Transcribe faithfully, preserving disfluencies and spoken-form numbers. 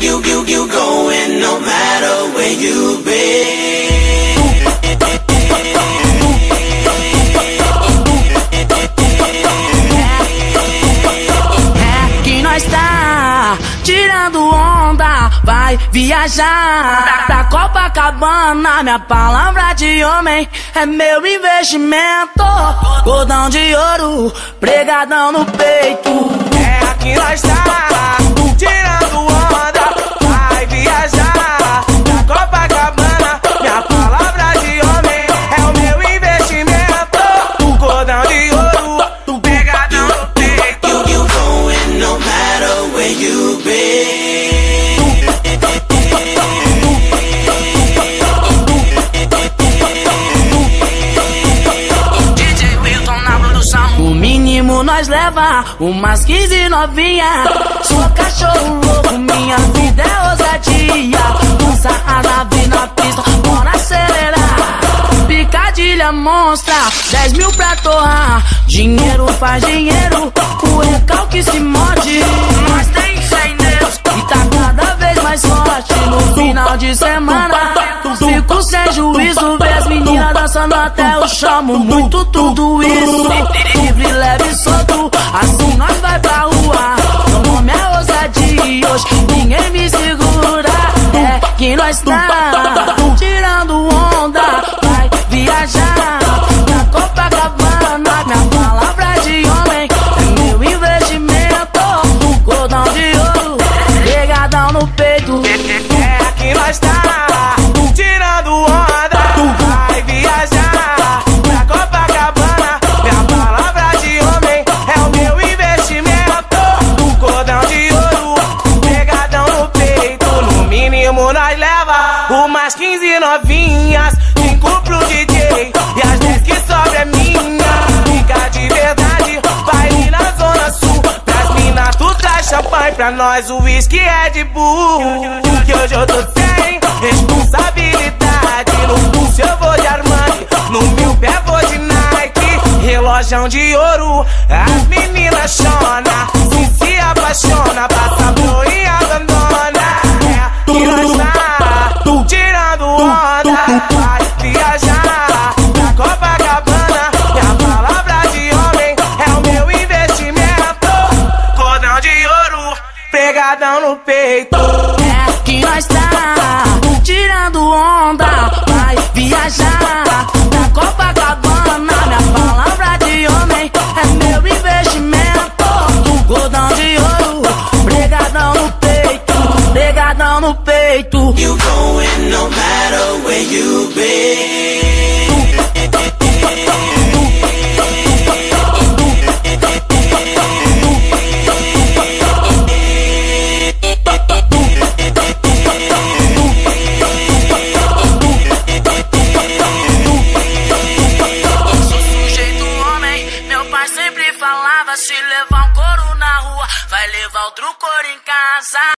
you, you, you going no matter where you be. É que nós tá tirando onda, vai viajar pra Copacabana. Minha palavra de homem é meu investimento. Cordão de ouro, pregadão no peito. É aqui nós tá tirando onda, vai viajar pra Copacabana. Minha palavra de homem é o meu investimento. Cordão de ouro, pregadão no peito. You, you going no matter where you be. O mínimo nós leva umas quinze novinha. Sou cachorro louco, minha vida é ousadia. Lança a nave na pista, bora acelerar. Picadilha monstra, dez mil pra torrar. Dinheiro faz dinheiro, o recalque se morde. Nós tem fé em Deus e tá cada vez mais forte. No final de semana fico sem juízo, vê as meninas dançando até eu chamo muito tudo isso. Livre, leve e solto, assim nós vai pra rua. Meu nome é ousadia, hoje ninguém me segura. É que nós tá tirando onda, vai viajar pra Copacabana. Minha palavra de homem é meu investimento. Cordão de ouro, pegadão no peito. É aqui nós tá tirando onda, vai viajar pra Copacabana. Minha palavra de homem é o meu investimento. Cordão de ouro, pegadão no peito. No mínimo nós leva umas quinze novinhas, cinco pro D J e as dez que sobra é minha. Fica de verdade, baile na zona sul. Pras minas tu traz champanhe, pra nós o whisky é de bull. Que hoje eu tô sem responsabilidade. No pulso eu vou de Armani, no meu pé vou de Nike. Relógio de ouro, as meninas chona, se se apaixona, passa pro e abandona. É que nós tá tirando onda, vai viajar pra Copacabana. Minha palavra de homem é o meu investimento. Cordão de ouro, pegadão no peito. É que nós tá tirando onda, vai viajar pra Copacabana. Minha palavra de homem é meu investimento. Cordão de ouro, pregadão no peito, pregadão no peito. You going no matter where you be. Sempre falava, se levar um couro na rua, vai levar outro couro em casa.